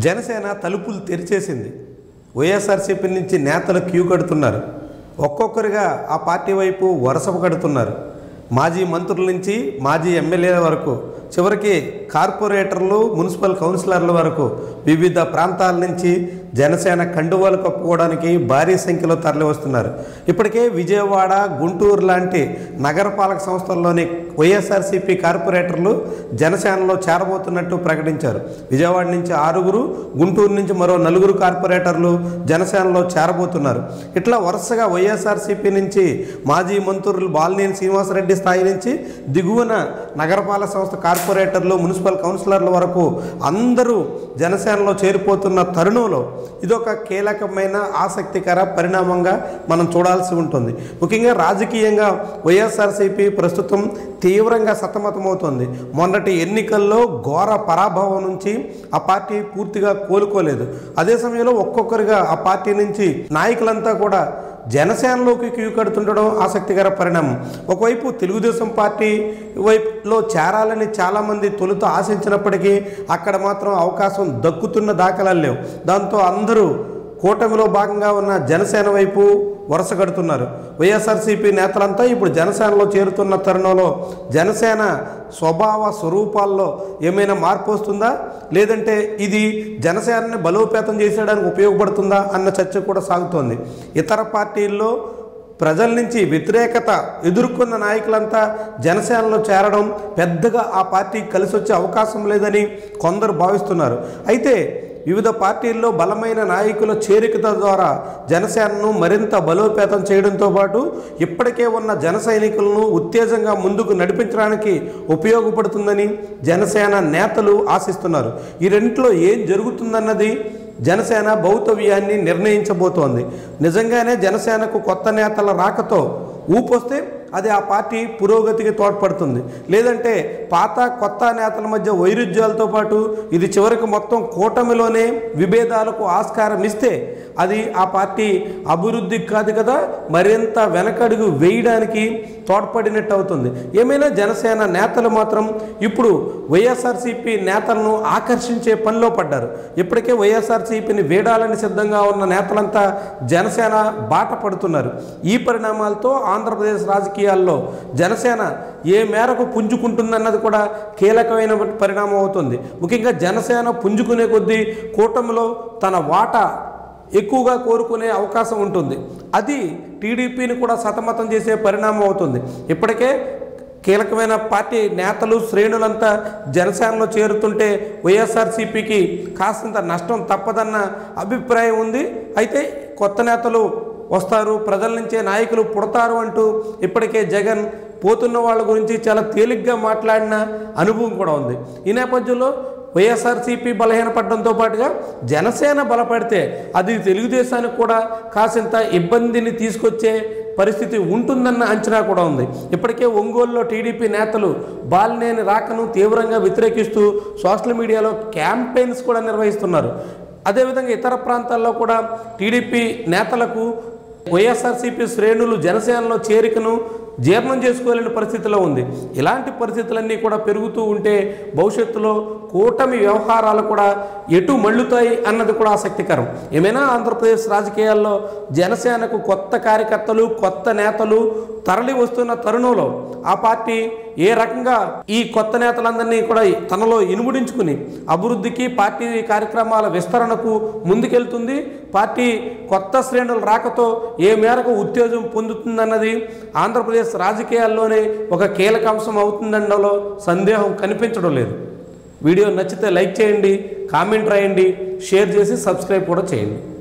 జనసేన తలుపులు తెరిచేసింది. వైఎస్ఆర్సీపీ నుంచి నేతలు క్యూ కడుతున్నారు. ఒక్కొక్కరిగా ఆ పార్టీ వైపు వరుస కడుతున్నారు. మాజీ మంత్రుల నుంచి మాజీ ఎమ్మెల్యేల వరకు, చివరికి కార్పొరేటర్లు, మున్సిపల్ కౌన్సిలర్ల వరకు వివిధ ప్రాంతాల నుంచి జనసేన కండువాలు కప్పుకోవడానికి భారీ సంఖ్యలో తరలి వస్తున్నారు. ఇప్పటికే విజయవాడ, గుంటూరు లాంటి నగరపాలక సంస్థల్లోని వైఎస్ఆర్సీపీ కార్పొరేటర్లు జనసేనలో చేరబోతున్నట్టు ప్రకటించారు. విజయవాడ నుంచి 6, గుంటూరు నుంచి మరో 4 కార్పొరేటర్లు జనసేనలో చేరబోతున్నారు. ఇట్లా వరుసగా వైఎస్ఆర్సీపీ నుంచి మాజీ మంత్రులు బాలినేని శ్రీనివాసరెడ్డి స్థాయి నుంచి దిగువన నగరపాలక సంస్థ కార్పొరేటర్లు, మున్సిపల్ కౌన్సిలర్ల వరకు అందరూ జనసేనలో చేరిపోతున్న తరుణంలో ఇదొక కీలకమైన ఆసక్తికర పరిణామంగా మనం చూడాల్సి ఉంటుంది. ముఖ్యంగా రాజకీయంగా వైఎస్ఆర్సీపీ ప్రస్తుతం తీవ్రంగా సతమతమవుతోంది. మొన్నటి ఎన్నికల్లో ఘోర పరాభవం నుంచి ఆ పార్టీ పూర్తిగా కోలుకోలేదు. అదే సమయంలో ఒక్కొక్కరిగా ఆ పార్టీ నుంచి నాయకులంతా కూడా జనసేనలోకి క్యూ కడుతుండడం ఆసక్తికర పరిణామం. ఒకవైపు తెలుగుదేశం పార్టీ వైపులో చేరాలని చాలామంది తొలుత ఆశించినప్పటికీ అక్కడ మాత్రం అవకాశం దక్కుతున్న దాఖలాలు లేవు. దాంతో అందరూ కూటమిలో భాగంగా ఉన్న జనసేన వైపు వరుస కడుతున్నారు. వైఎస్ఆర్సీపీ నేతలంతా ఇప్పుడు జనసేనలో చేరుతున్న తరుణంలో జనసేన స్వభావ స్వరూపాల్లో ఏమైనా మార్పు వస్తుందా, లేదంటే ఇది జనసేనని బలోపేతం చేసేయడానికి ఉపయోగపడుతుందా అన్న చర్చ కూడా సాగుతోంది. ఇతర పార్టీల్లో ప్రజల నుంచి వ్యతిరేకత ఎదుర్కొన్న నాయకులంతా జనసేనలో చేరడం పెద్దగా ఆ పార్టీకి కలిసి వచ్చే అవకాశం లేదని కొందరు భావిస్తున్నారు. అయితే వివిధ పార్టీల్లో బలమైన నాయకుల చేరిక ద్వారా జనసేనను మరింత బలోపేతం చేయడంతో పాటు ఇప్పటికే ఉన్న జన సైనికులను ఉత్తేజంగా ముందుకు నడిపించడానికి ఉపయోగపడుతుందని జనసేన నేతలు ఆశిస్తున్నారు. ఈ రెంట్లో ఏం జరుగుతుందన్నది జనసేన భౌతవ్యాన్ని నిర్ణయించబోతోంది. నిజంగానే జనసేనకు కొత్త నేతల రాకతో ఊపొస్తే అది ఆ పార్టీ పురోగతికి తోడ్పడుతుంది. లేదంటే పాత కొత్త నేతల మధ్య వైరుధ్యాలతో పాటు ఇది చివరికి మొత్తం కూటమిలోనే విభేదాలకు ఆస్కారం ఇస్తే అది ఆ పార్టీ అభివృద్ధికి కాదు కదా, మరింత వెనకడుగు వేయడానికి తోడ్పడినట్టు అవుతుంది. ఏమైనా జనసేన నేతలు మాత్రం ఇప్పుడు వైఎస్ఆర్సీపీ నేతలను ఆకర్షించే పనిలో పడ్డారు. ఇప్పటికే వైఎస్ఆర్సీపీని వేడాలని సిద్ధంగా ఉన్న నేతలంతా జనసేన బాట పడుతున్నారు. ఈ పరిణామాలతో ఆంధ్రప్రదేశ్ రాజకీయాల్లో జనసేన ఏ మేరకు పుంజుకుంటుందన్నది కూడా కీలకమైన పరిణామం అవుతుంది. ముఖ్యంగా జనసేన పుంజుకునే కొద్దీ కూటమిలో తన వాటా ఎక్కువగా కోరుకునే అవకాశం ఉంటుంది. అది టీడీపీని కూడా సతమతం చేసే పరిణామం అవుతుంది. ఇప్పటికే కీలకమైన పార్టీ నేతలు, శ్రేణులంతా జనసేనలో చేరుతుంటే వైఎస్ఆర్సీపీకి కాసింత నష్టం తప్పదన్న అభిప్రాయం ఉంది. అయితే కొత్త నేతలు వస్తారు, ప్రజల నుంచే నాయకులు పుడతారు అంటూ ఇప్పటికే జగన్ పోతున్న వాళ్ళ గురించి చాలా తేలిగ్గా మాట్లాడిన అనుభవం కూడా ఉంది. ఈ నేపథ్యంలో వైఎస్ఆర్సీపీ బలహీనపడడంతో పాటుగా జనసేన బలపడితే అది తెలుగుదేశానికి కూడా కాసింత ఇబ్బందిని తీసుకొచ్చే పరిస్థితి ఉంటుందన్న అంచనా కూడా ఉంది. ఇప్పటికే ఒంగోలులో టీడీపీ నేతలు బాలినేని రాకను తీవ్రంగా వ్యతిరేకిస్తూ సోషల్ మీడియాలో క్యాంపెయిన్స్ కూడా నిర్వహిస్తున్నారు. అదేవిధంగా ఇతర ప్రాంతాల్లో కూడా టీడీపీ నేతలకు వైఎస్ఆర్సీపీ శ్రేణులు జనసేనలో చేరికను జీర్ణం చేసుకోలేని పరిస్థితిలో ఉంది. ఇలాంటి పరిస్థితులన్నీ కూడా పెరుగుతూ ఉంటే భవిష్యత్తులో కూటమి వ్యవహారాలు కూడా ఎటు మళ్ళుతాయి అన్నది కూడా ఆసక్తికరం. ఏమైనా ఆంధ్రప్రదేశ్ రాజకీయాల్లో జనసేనకు కొత్త కార్యకర్తలు, కొత్త నేతలు తరలి వస్తున్న తరుణంలో ఆ పార్టీ ఏ రకంగా ఈ కొత్త నేతలందరినీ కూడా తనలో ఇనుముడించుకుని అభివృద్ధికి, పార్టీ కార్యక్రమాల విస్తరణకు ముందుకెళ్తుంది, పార్టీ కొత్త శ్రేణుల రాకతో ఏ మేరకు ఉత్తేజం పొందుతుందన్నది ఆంధ్రప్రదేశ్ రాజకీయాల్లోనే ఒక కీలక అంశం అవుతుందనడంలో సందేహం కనిపించడం లేదు. వీడియో నచ్చితే లైక్ చేయండి, కామెంట్ రాయండి, షేర్ చేసి సబ్స్క్రైబ్ కూడా చేయండి.